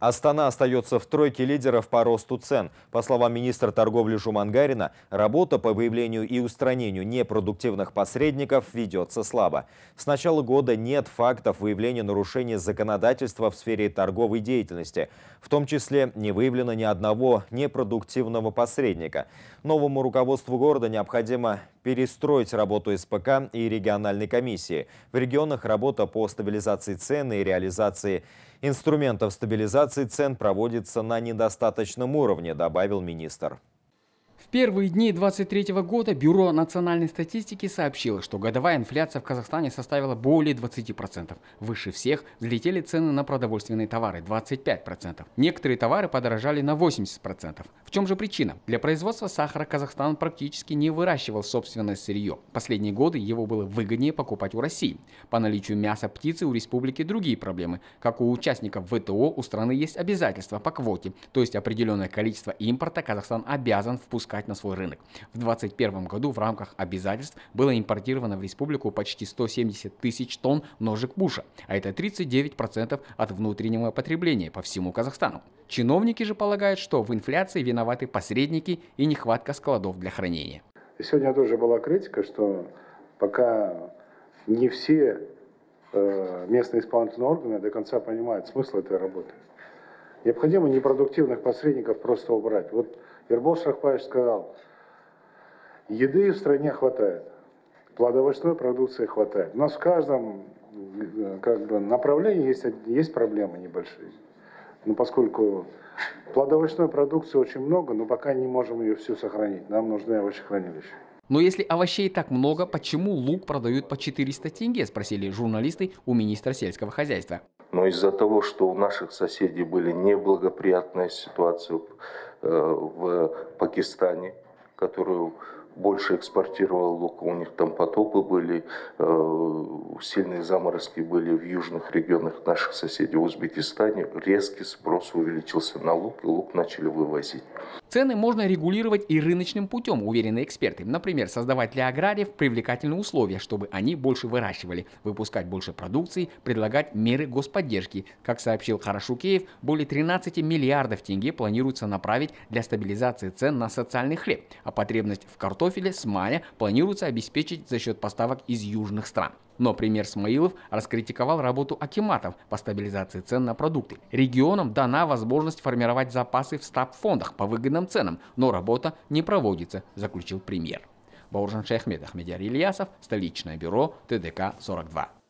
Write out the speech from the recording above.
Астана остается в тройке лидеров по росту цен. По словам министра торговли Жумангарина, работа по выявлению и устранению непродуктивных посредников ведется слабо. С начала года нет фактов выявления нарушений законодательства в сфере торговой деятельности. В том числе не выявлено ни одного непродуктивного посредника. Новому руководству города необходимо перестроить работу СПК и региональной комиссии. В регионах работа по стабилизации цен и реализации инструментов стабилизации цен проводится на недостаточном уровне, добавил министр. В первые дни 2023 года Бюро национальной статистики сообщило, что годовая инфляция в Казахстане составила более 20%. Выше всех взлетели цены на продовольственные товары – 25%. Некоторые товары подорожали на 80%. В чем же причина? Для производства сахара Казахстан практически не выращивал собственное сырье. Последние годы его было выгоднее покупать у России. По наличию мяса птицы у республики другие проблемы. Как у участников ВТО, у страны есть обязательства по квоте, то есть определенное количество импорта Казахстан обязан впускать на свой рынок. В 2021 году в рамках обязательств было импортировано в республику почти 170 тысяч тонн ножек Буша, а это 39% от внутреннего потребления по всему Казахстану. Чиновники же полагают, что в инфляции виноваты посредники и нехватка складов для хранения. Сегодня тоже была критика, что пока не все местные исполнительные органы до конца понимают смысл этой работы. Необходимо непродуктивных посредников просто убрать. Вот Ербол Шахбаевич сказал, еды в стране хватает, плодовочной продукции хватает. У нас в каждом направлении есть проблемы небольшие. Но поскольку плодовочной продукции очень много, но пока не можем ее всю сохранить. Нам нужны овощехранилища. Но если овощей так много, почему лук продают по 400 тенге, спросили журналисты у министра сельского хозяйства. Но из-за того, что у наших соседей были неблагоприятные ситуации в Пакистане, которую больше экспортировал лук, у них там потопы были, сильные заморозки были в южных регионах наших соседей, в Узбекистане, резкий спрос увеличился на лук, и лук начали вывозить. Цены можно регулировать и рыночным путем, уверены эксперты. Например, создавать для аграриев привлекательные условия, чтобы они больше выращивали, выпускать больше продукции, предлагать меры господдержки. Как сообщил Харашукеев, более 13 миллиардов тенге планируется направить для стабилизации цен на социальный хлеб, а потребность в картофеле с мая планируется обеспечить за счет поставок из южных стран. Но премьер Смаилов раскритиковал работу акиматов по стабилизации цен на продукты. Регионам дана возможность формировать запасы в стабфондах по выгодным ценам, но работа не проводится, заключил премьер. Бауржан Шейхмед, Ахмедияр Ильясов, столичное бюро ТДК-42.